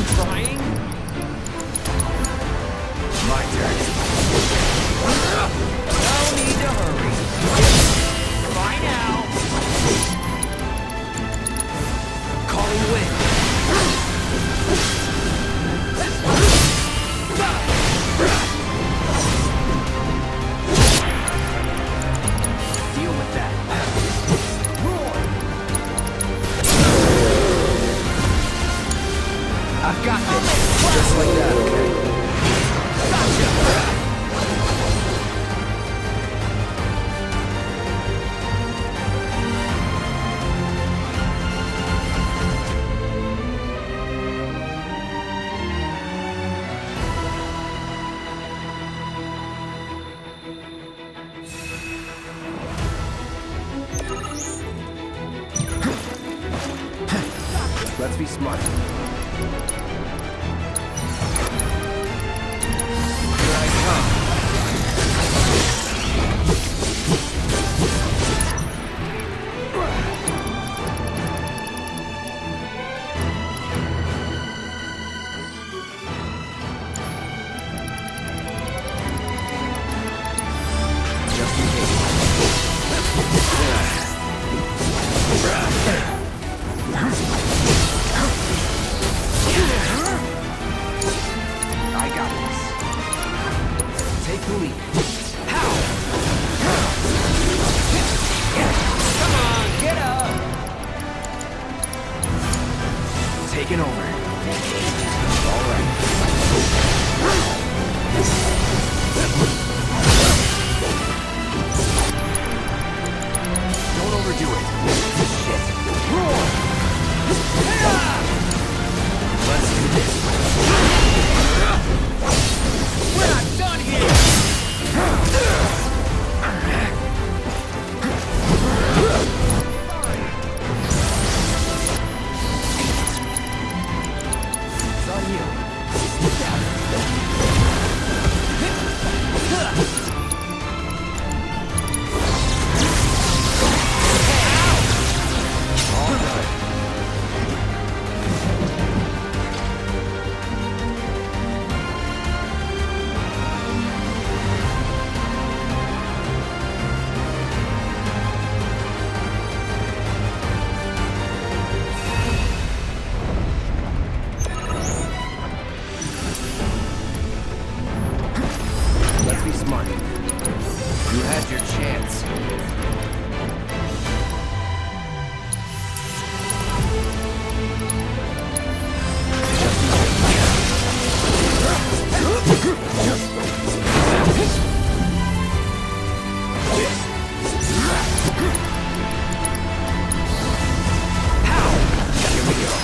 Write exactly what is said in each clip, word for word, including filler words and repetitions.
Trying? My turn. No need to hurry. Bye now. Calling wind. Deal with that. Roar. I've got this. Just like that, okay? Gotcha! Let's be smart. Here I come. Just in case. I got this. Take the lead. How? Come on, get up. Taking over. All right. Don't overdo it. Shit. Roar. Let's do this. We're not done here! It's on you. All done. Let's be smart. You had your chance. How? Here we go.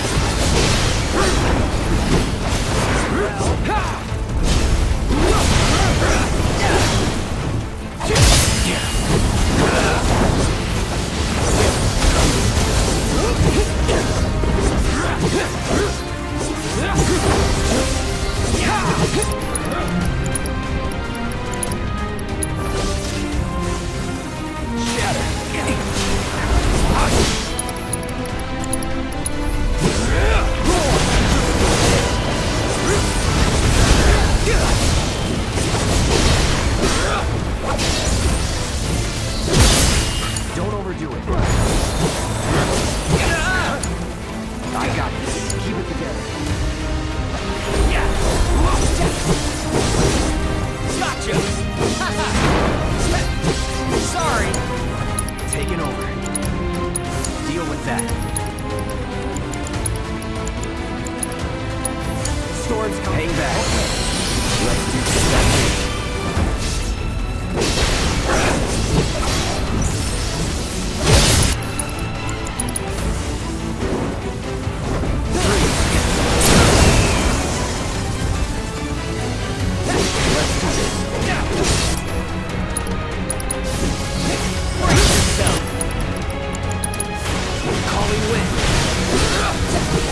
Don't overdo it. I got this. Keep it together. Yeah. Gotcha. Sorry. Taking over. Deal with that. Storm's coming. Hang back. Let's do that.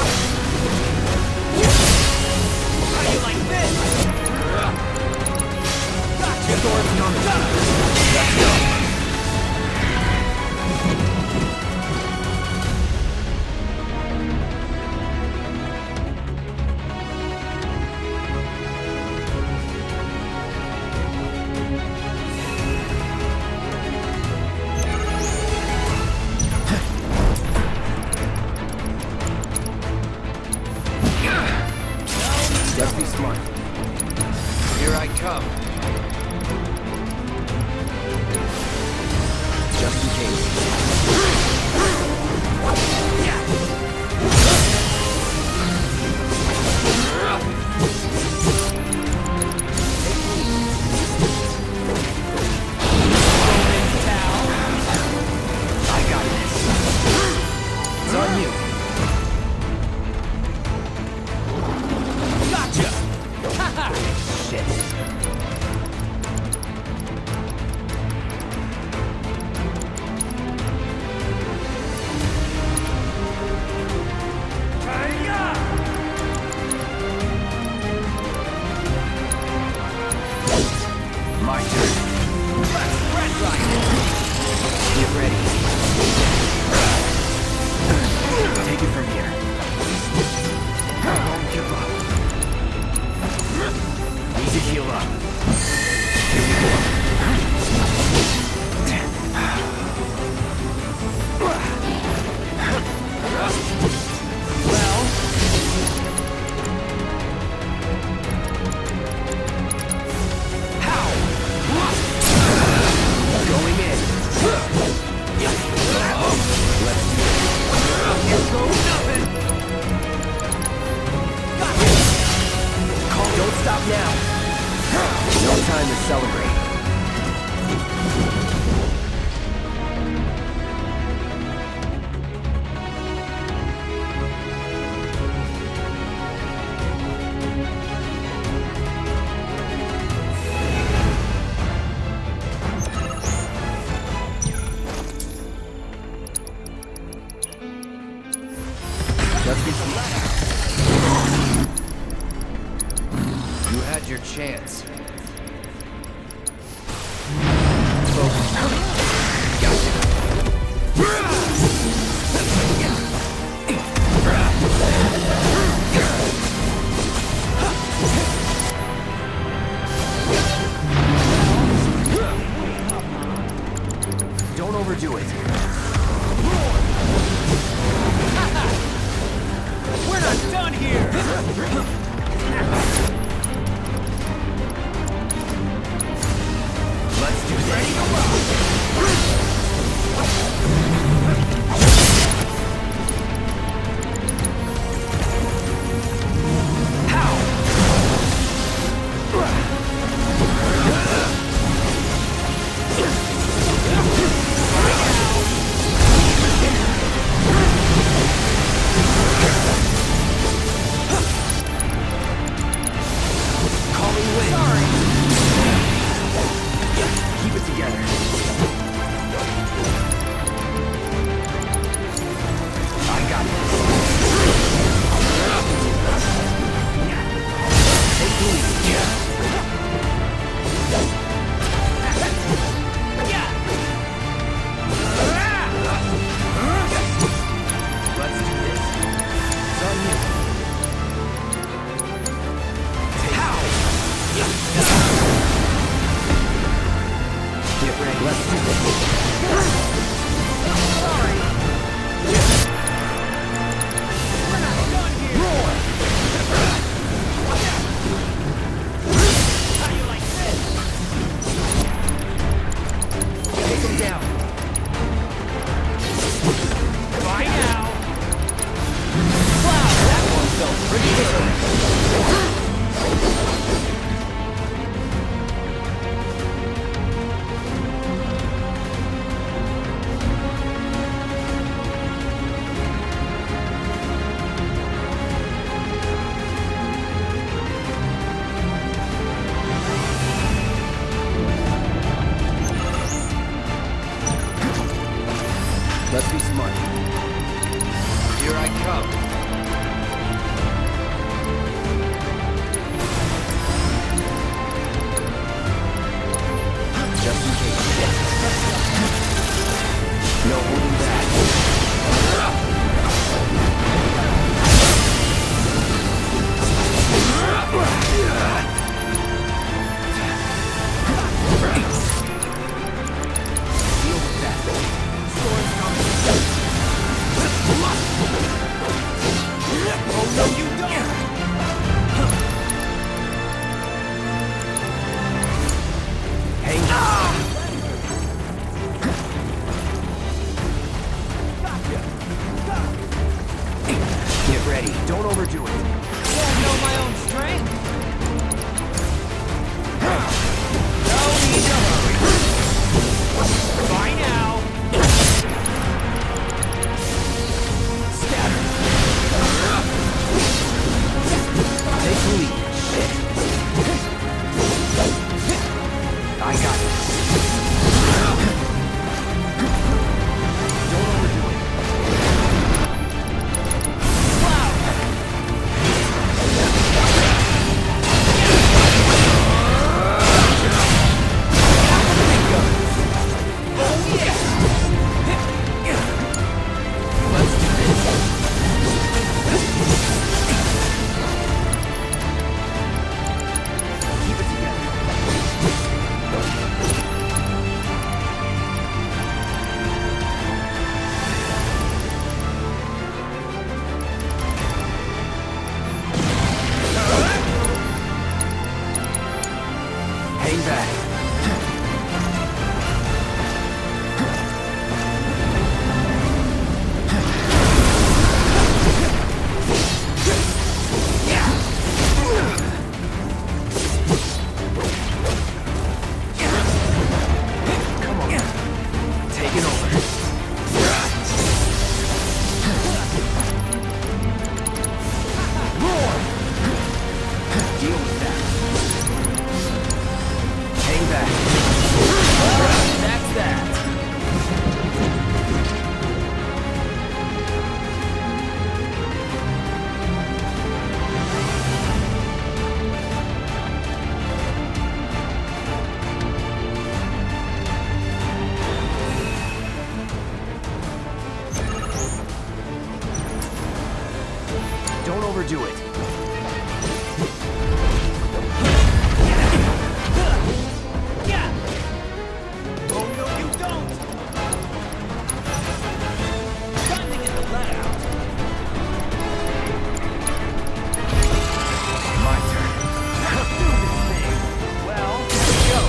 How do you like this? Let's be smart. Here I come. Just in case. I got this. It's on you. Gotcha! Haha! Shit. My turn. Red Ride. Get ready. Take it from here. I won't give up. Need to heal up. Here we go. Well. How? Going in. Let's do it. Here goes nothing. Got it. Call, don't stop now. No time to celebrate. Let's get some light. You had your chance. Focus. Gotcha. Don't overdo it. We're not done here! Let's do this. Ready to rock! How? Calling win. Sorry! Keep it together. I got this. Take the lead. Yeah! Let's do this. It's on you. How? Get ready. Let's do this. Sorry! We're not done here! Roar! How you like this? Take him down. Bye now! Wow, that one felt pretty good. Let's be smart. Here I come. Just in case. No holding back. Deal with that. Storm's coming. Oh no, you don't! overdo it. Don't know my own strength. No need to hurry. Bye now. Scatter. Take the lead. I got it. Don't overdo it. Wow. Don't overdo it. Oh, no, you don't. Time to get the let out. My turn. Do this thing. Well, here we go.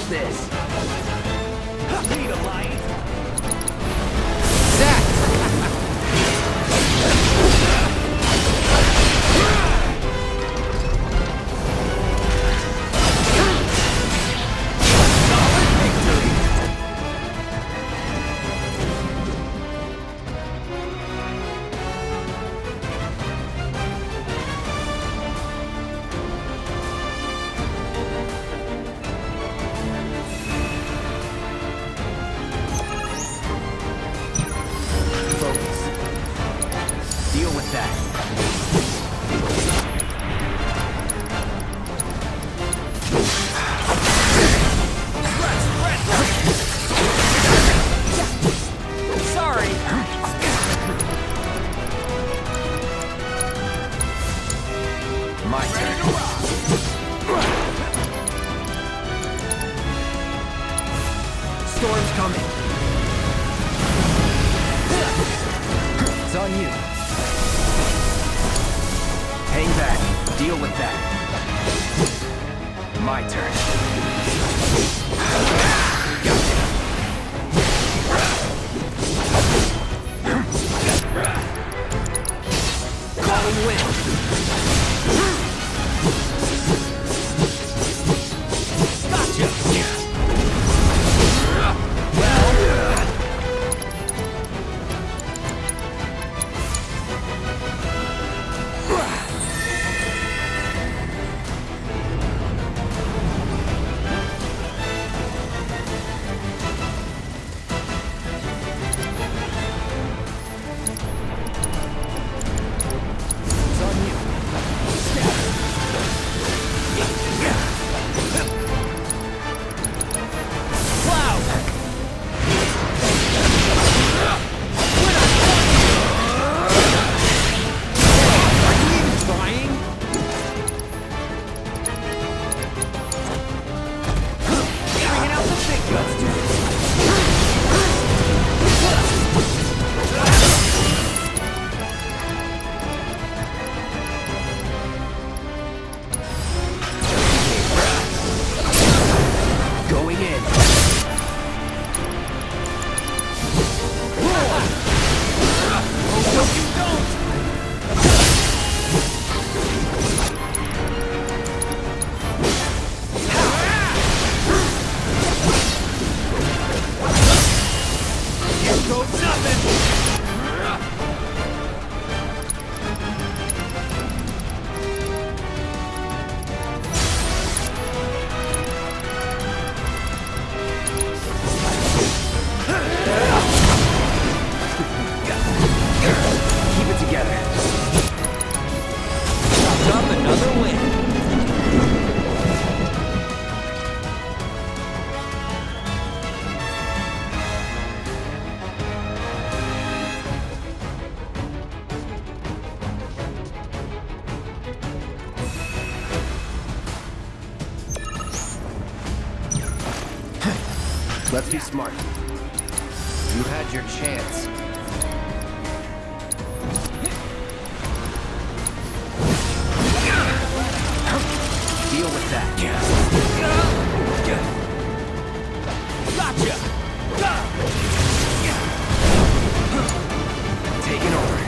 this? Need a light? Deal with that. Sorry. My turn. Storm's coming. It's on you. Hang back. Deal with that. My turn. Gotcha. Calling wind. Gotcha. Well. Let's be smart. You had your chance. Deal with that. Gotcha! Taking over.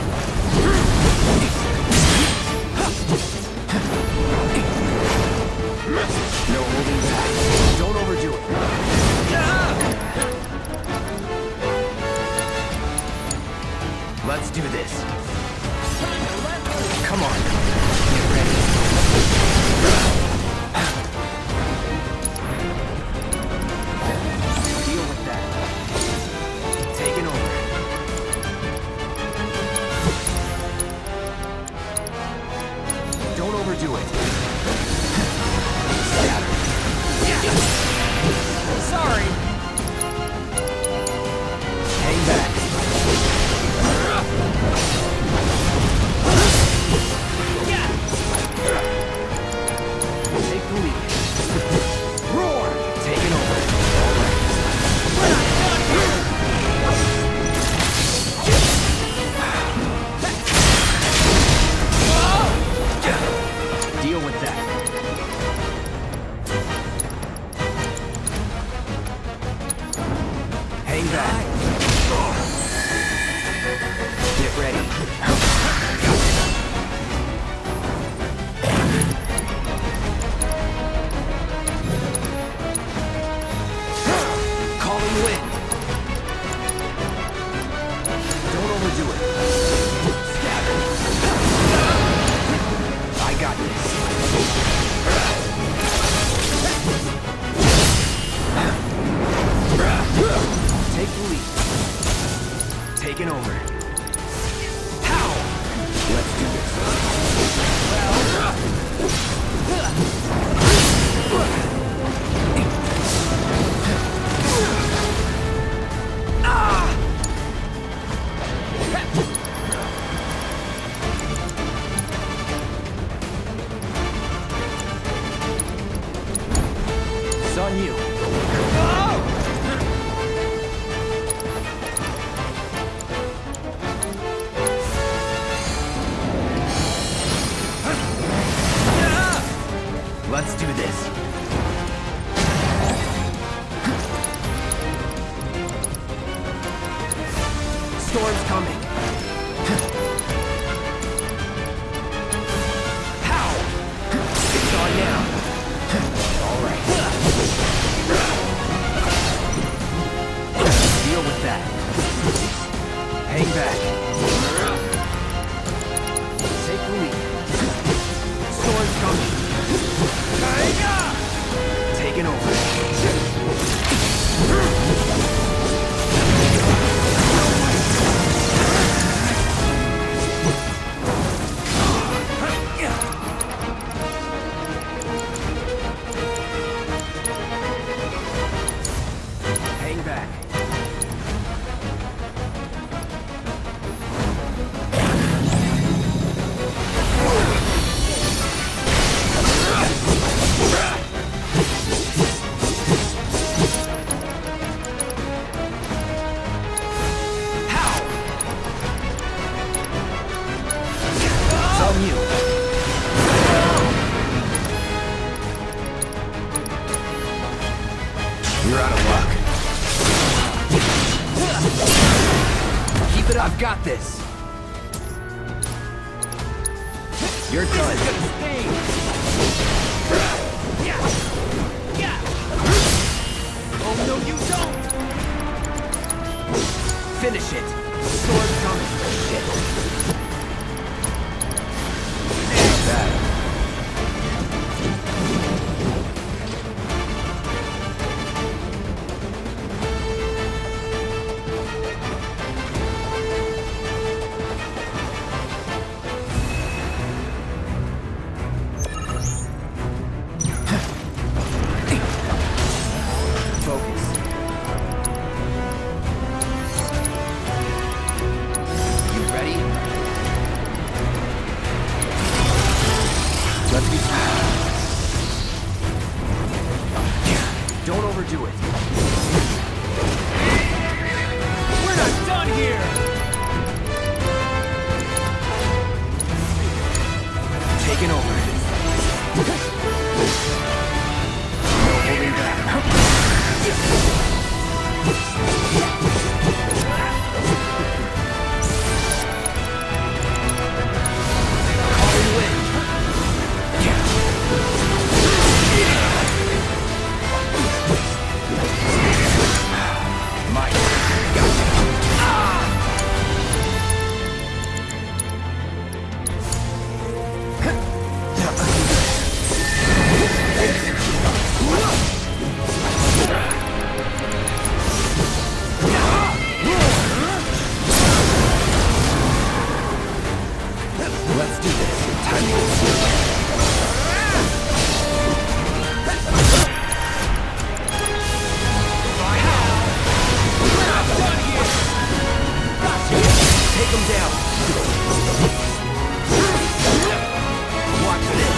No holding back. Don't overdo it. Let's do this. Come on. Get ready. Deal with that. Taking over. Don't overdo it. Scatter. Sorry. Hang back. Take the lead. Roar! Taking over. All right. Deal with that. on you. Let's do this. Storm's coming. Pow! It's on now. All right. Deal with that. Hang back. Take the lead. Storm's coming. Taking over. Hang back. You're out of luck. Keep it up. I've got this. You're done. Oh, no, you don't. Finish it. Sword coming. Shit. Take that. Let's be smart. Don't overdo it. We're not done here! Taking over. No holding back. Let's do this. Time to get serious. We're not done here. Gotcha. Take them down. Watch this.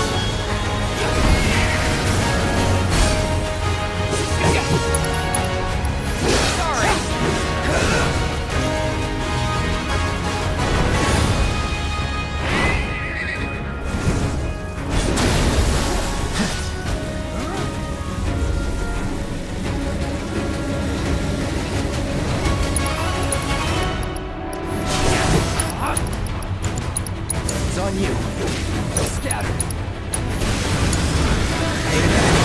Sorry. It's on you. Scatter. Hang back.